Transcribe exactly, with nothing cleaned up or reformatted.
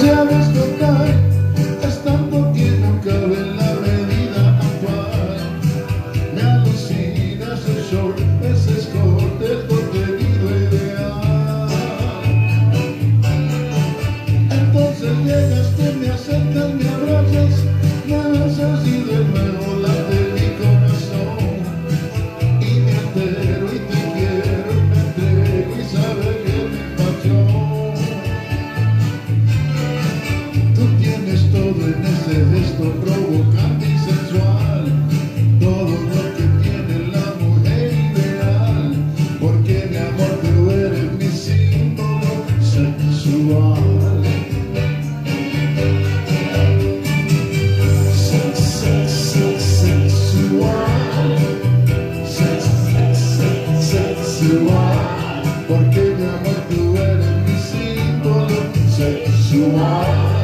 sabes tocar, es tanto que no cabe en la medida actual. Me alucina ese short, ese escote, el contenido ideal. Entonces llegas, tú me acercas, me abrazas, me besas y de nuevo late mi corazón. Y me entero y te quiero y me entrego y sabes que es mi pasión. Tú tienes todo en ese gesto provocante y sensual, todo lo que tiene la mujer ideal, porque mi amor tú eres mi símbolo sexual. Sex, sex, sex, sexual. Sex, sex, sex, sexual. Porque mi amor tú eres mi símbolo sexual.